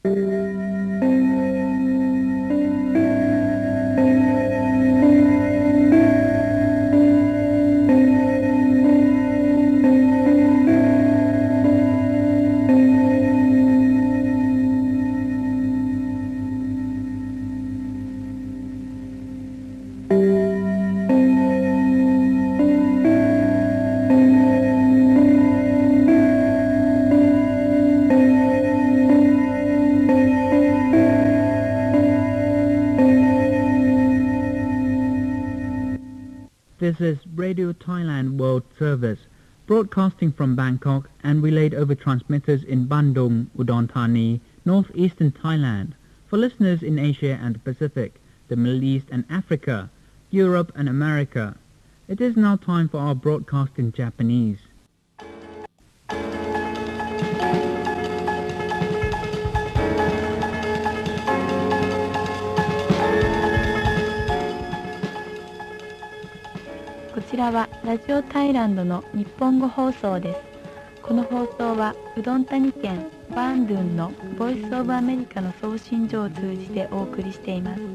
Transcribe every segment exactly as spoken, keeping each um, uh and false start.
This is Radio Thailand World Service, broadcasting from Bangkok and relayed over transmitters in Bandung, Udon Thani, northeastern Thailand, for listeners in Asia and the Pacific, the Middle East and Africa, Europe and America. It is now time for our broadcast in Japanese. こちらはラジオタイランドの日本語放送です。この放送はうどん谷県バンドゥンのボイスオブアメリカの送信所を通じてお送りしています。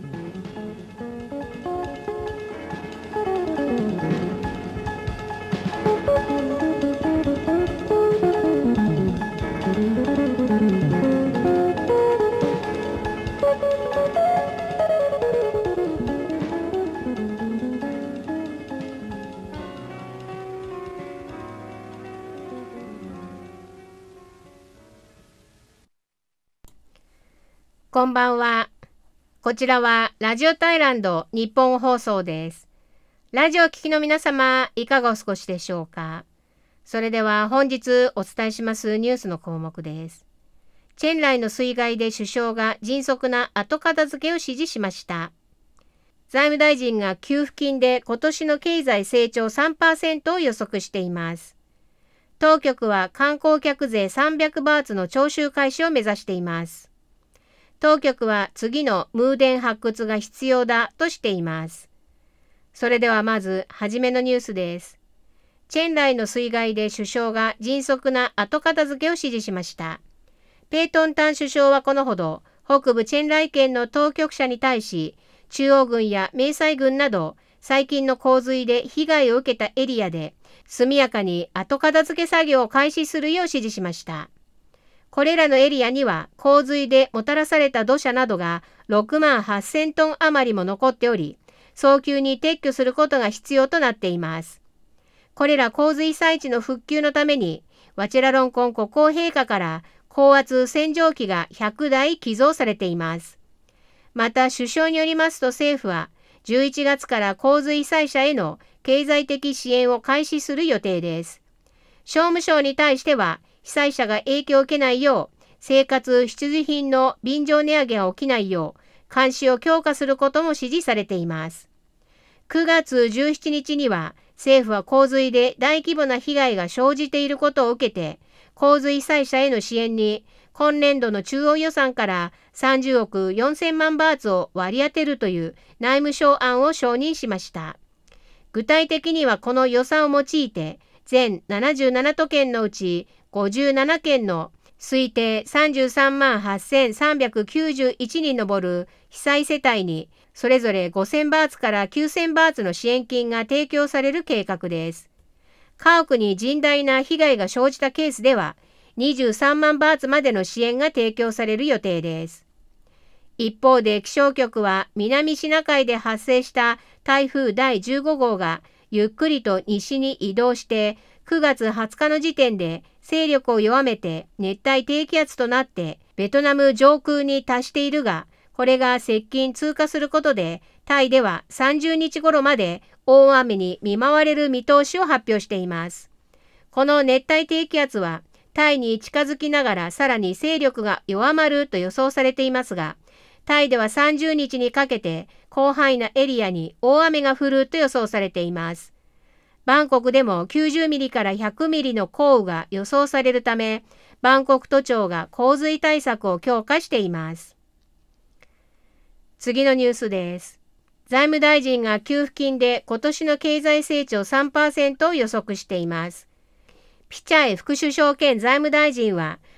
こんばんは。こちらはラジオタイランド日本放送です。ラジオを聴きの皆様、いかがお過ごしでしょうか。それでは本日お伝えしますニュースの項目です。チェンライの水害で首相が迅速な後片付けを指示しました。財務大臣が給付金で今年の経済成長 さんパーセント を予測しています。当局は観光客税さんびゃくバーツの徴収開始を目指しています。当局は次のムーデン発掘が必要だとしています。それではまずはじめのニュースです。チェンライの水害で首相が迅速な後片付けを指示しました。ペートンタン首相はこのほど北部チェンライ県の当局者に対し、中央軍や迷彩軍など最近の洪水で被害を受けたエリアで速やかに後片付け作業を開始するよう指示しました。これらのエリアには洪水でもたらされた土砂などがろくまんはっせんトン余りも残っており、早急に撤去することが必要となっています。これら洪水災地の復旧のために、ワチェラロンコン国王陛下から高圧洗浄機がひゃくだい寄贈されています。また首相によりますと政府は、じゅういちがつから洪水被災者への経済的支援を開始する予定です。商務省に対しては、被災者が影響を受けないよう、生活必需品の便乗値上げが起きないよう、監視を強化することも指示されています。くがつじゅうしちにちには、政府は洪水で大規模な被害が生じていることを受けて、洪水被災者への支援に、今年度の中央予算からさんじゅうおくよんせんまんバーツを割り当てるという内務省案を承認しました。具体的にはこの予算を用いて、全ななじゅうななとけんのうち、ごじゅうななけんの推定さんじゅうさんまんはっせんさんびゃくきゅうじゅういちにん上る被災世帯にそれぞれごせんバーツからきゅうせんバーツの支援金が提供される計画です。家屋に甚大な被害が生じたケースではにじゅうさんまんバーツまでの支援が提供される予定です。一方で気象局は南シナ海で発生した台風だいじゅうごごうがゆっくりと西に移動してくがつはつかの時点で勢力を弱めて熱帯低気圧となってベトナム上空に達しているが、これが接近通過することでタイではさんじゅうにち頃まで大雨に見舞われる見通しを発表しています。この熱帯低気圧はタイに近づきながらさらに勢力が弱まると予想されていますが、タイではさんじゅうにちにかけて広範囲なエリアに大雨が降ると予想されています。バンコクでもきゅうじゅうミリからひゃくミリの降雨が予想されるため、バンコク都庁が洪水対策を強化しています。次のニュースです。財務大臣が給付金で今年の経済成長 さんパーセント を予測しています。ピチャイ副首相兼財務大臣は、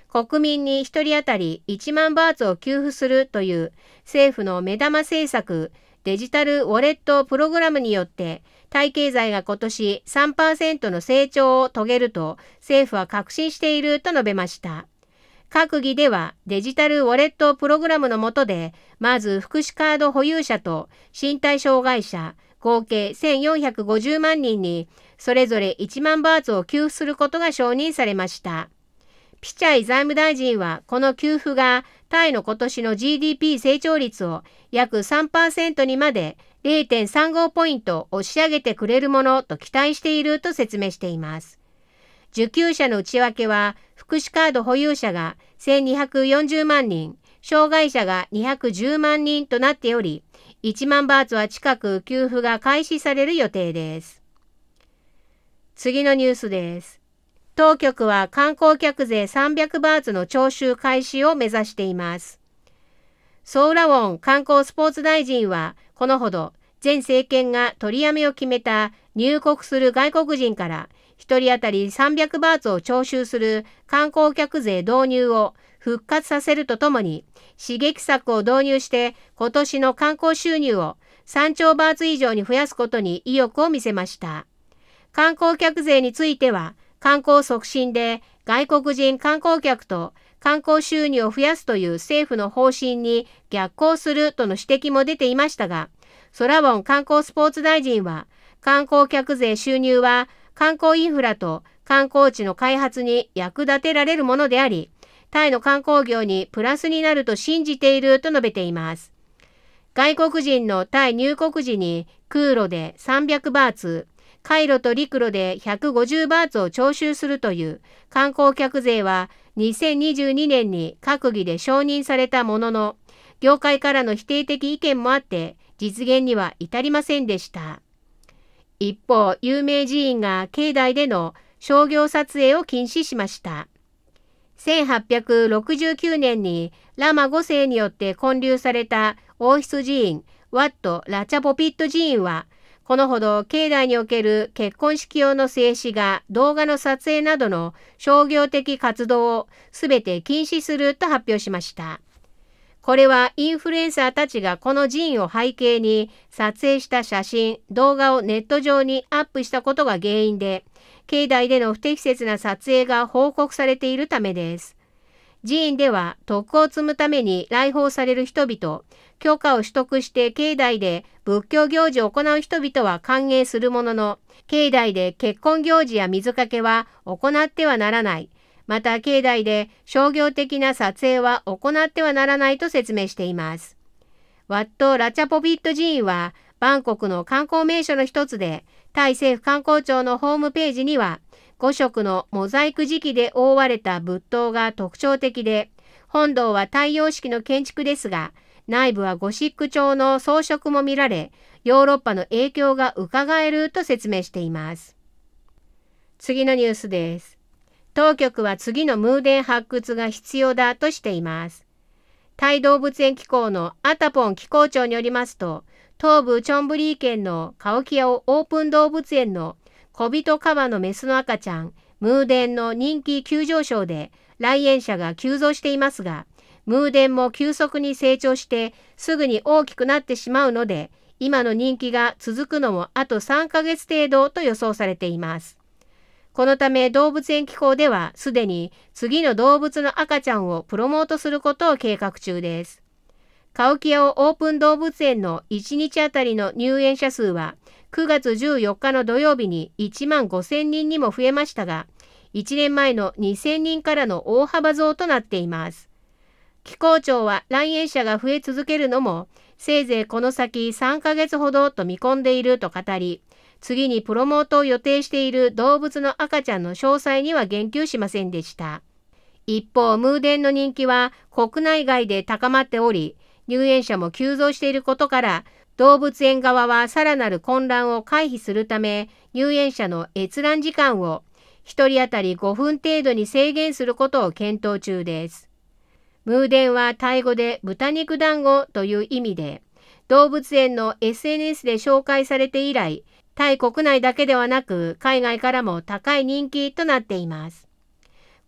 国民にひとり当たりいちまんバーツを給付するという政府の目玉政策、デジタルウォレットプログラムによって、タイ経済が今年 さんパーセント の成長を遂げると政府は確信していると述べました。閣議ではデジタルウォレットプログラムの下で、まず福祉カード保有者と身体障害者合計せんよんひゃくごじゅうまんにんにそれぞれいちまんバーツを給付することが承認されました。ピチャイ財務大臣はこの給付がタイの今年の ジーディーピー 成長率を約 さんパーセント にまで れいてんさんご ポイント押し上げてくれるものと期待していると説明しています。受給者の内訳は福祉カード保有者がせんにひゃくよんじゅうまんにん、障害者がにひゃくじゅうまんにんとなっており、いちまんバーツは近く給付が開始される予定です。次のニュースです。当局は観光客税さんびゃくバーツの徴収開始を目指しています。ソーラウォン観光スポーツ大臣はこのほど前政権が取りやめを決めた入国する外国人からひとり当たりさんびゃくバーツを徴収する観光客税導入を復活させるとともに、刺激策を導入して今年の観光収入をさんちょうバーツ以上に増やすことに意欲を見せました。観光客税については、観光促進で外国人観光客と観光収入を増やすという政府の方針に逆行するとの指摘も出ていましたが、ソラウォン観光スポーツ大臣は、観光客税収入は観光インフラと観光地の開発に役立てられるものであり、タイの観光業にプラスになると信じていると述べています。外国人のタイ入国時に空路でさんびゃくバーツ、海路と陸路でひゃくごじゅうバーツを徴収するという観光客税はにせんにじゅうにねんに閣議で承認されたものの、業界からの否定的意見もあって実現には至りませんでした。一方、有名寺院が境内での商業撮影を禁止しました。せんはっぴゃくろくじゅうきゅうねんにラマごせいによって建立された王室寺院ワット・ラチャポピット寺院は、このほど境内における結婚式用の静止画、動画の撮影などの商業的活動をすべて禁止すると発表しました。これはインフルエンサーたちがこの寺院を背景に撮影した写真、動画をネット上にアップしたことが原因で、境内での不適切な撮影が報告されているためです。寺院では徳を積むために来訪される人々、許可を取得して境内で仏教行事を行う人々は歓迎するものの、境内で結婚行事や水かけは行ってはならない。また境内で商業的な撮影は行ってはならないと説明しています。ワット・ラチャポピット寺院はバンコクの観光名所の一つで、タイ政府観光庁のホームページにはごしょくのモザイク磁器で覆われた仏塔が特徴的で、本堂は太陽式の建築ですが、内部はゴシック調の装飾も見られ、ヨーロッパの影響が伺えると説明しています。次のニュースです。当局は次のムーデン発掘が必要だとしています。タイ動物園機構のアタポン機構長によりますと、東部チョンブリー県のカオキアオオープン動物園の小人カバのメスの赤ちゃん、ムーデンの人気急上昇で来園者が急増していますが、ムーデンも急速に成長してすぐに大きくなってしまうので、今の人気が続くのもあとさんかげつ程度と予想されています。このため動物園機構ではすでに次の動物の赤ちゃんをプロモートすることを計画中です。カオキアオオープン動物園のいちにちあたりの入園者数はくがつじゅうよっかの土曜日にいちまんごせんにんにも増えましたが、いちねんまえのにせんにんからの大幅増となっています。機構長は来園者が増え続けるのもせいぜいこの先さんかげつほどと見込んでいると語り、次にプロモートを予定している動物の赤ちゃんの詳細には言及しませんでした。一方、ムーデンの人気は国内外で高まっており、入園者も急増していることから、動物園側はさらなる混乱を回避するため、入園者の閲覧時間をひとり当たりごふん程度に制限することを検討中です。ムーデンはタイ語で豚肉団子という意味で、動物園の エスエヌエス で紹介されて以来、タイ国内だけではなく海外からも高い人気となっています。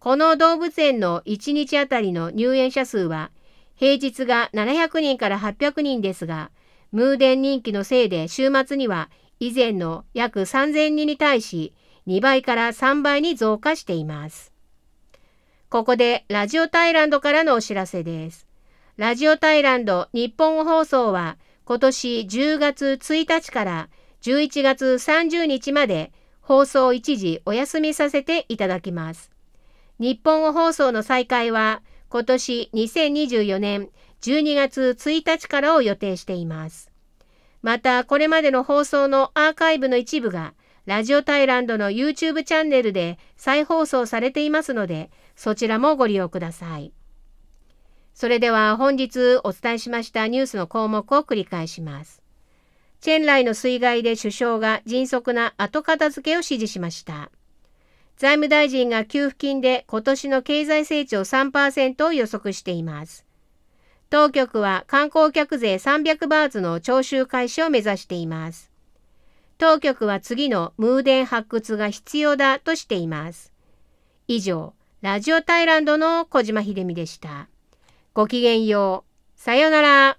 この動物園のいちにちあたりの入園者数は平日がななひゃくにんからはっぴゃくにんですが、ムーデン人気のせいで週末には以前の約さんぜんにんに対しにばいからさんばいに増加しています。ここでラジオタイランドからのお知らせです。ラジオタイランド日本語放送は今年じゅうがつついたちからじゅういちがつさんじゅうにちまで放送を一時お休みさせていただきます。日本語放送の再開は今年にせんにじゅうよねんじゅうにがつついたちからを予定しています。またこれまでの放送のアーカイブの一部がラジオタイランドの YouTube チャンネルで再放送されていますので、そちらもご利用ください。それでは本日お伝えしましたニュースの項目を繰り返します。チェンライの水害で首相が迅速な後片付けを指示しました。財務大臣が給付金で今年の経済成長 さんパーセント を予測しています。当局は観光客税さんびゃくバーツの徴収開始を目指しています。当局は次のムーデン発掘が必要だとしています。以上、ラジオタイランドの小島秀美でした。ごきげんよう。さようなら。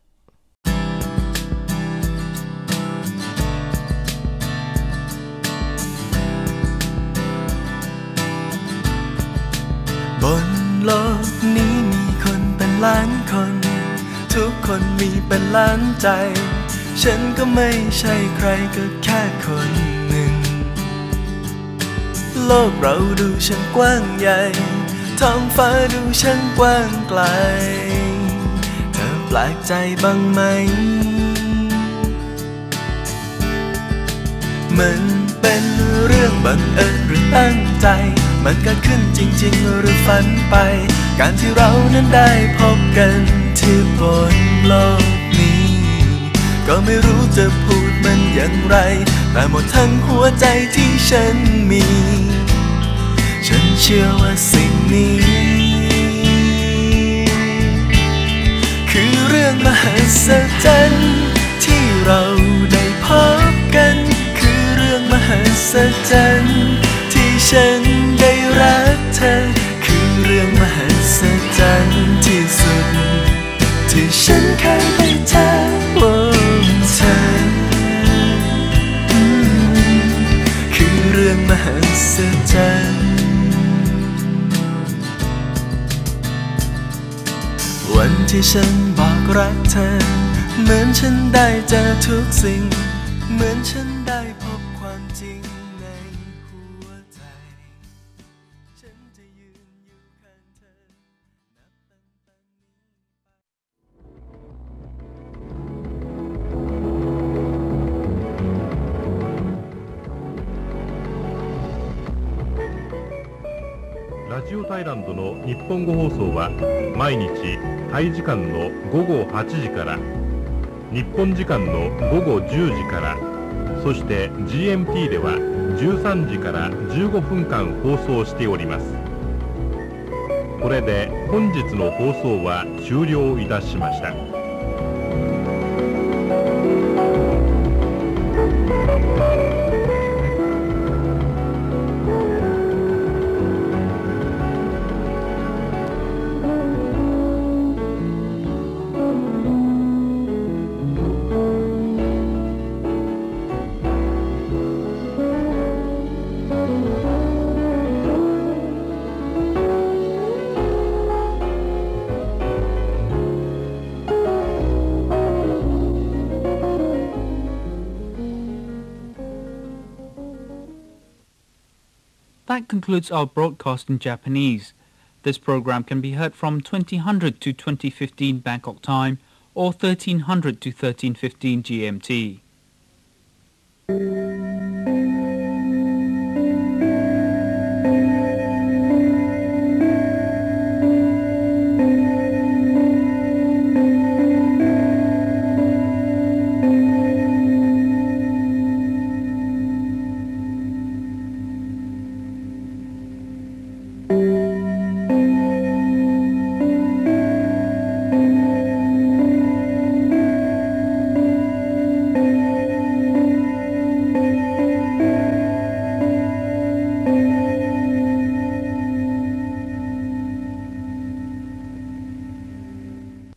บนโลกนี้มีคนเป็นล้านคนทุกคนมีเป็นล้านใจฉันก็ไม่ใช่ใครก็แค่คนหนึ่งโลกเราดูช่างกว้างใหญ่ท้องฟ้าดูช่างกว้างไกลเธอแปลกใจบ้างไหมมันเป็นเรื่องบังเอิญหรือตั้งใจมันเกิดขึ้นจริงๆหรือฝันไปการที่เรานั้นได้พบกันที่บนโลกนี้ก็ไม่รู้จะพูดมันอย่างไรแต่หมดทั้งหัวใจที่ฉันมีฉันเชื่อว่าสิ่งนี้คือเรื่องมหัศจรรย์ที่เราได้พบกันคือเรื่องมหัศจรรย์ที่ฉันได้รักเธอคือเรื่องมหัศจรรย์ที่สุดที่ฉันเคยได้เจอโอ้เธอคือเรื่องมหัศจรรย์วันที่ฉันบอกรักเธอเหมือนฉันได้เจอทุกสิ่งเหมือนฉันได้พบความจริงในหัวใจฉันจะยืนอยู่ข้างเธอนับตั้งแต่นี้ไปラジオタイランドの日本語放送は毎日タイ時間のごごはちじから日本時間のごごじゅうじからそして ジーエムティー ではじゅうさんじからじゅうごふんかん放送しております。これで本日の放送は終了いたしました。 That concludes our broadcast in Japanese. This program can be heard from twenty hundred to twenty fifteen Bangkok time or thirteen hundred to thirteen fifteen G M T.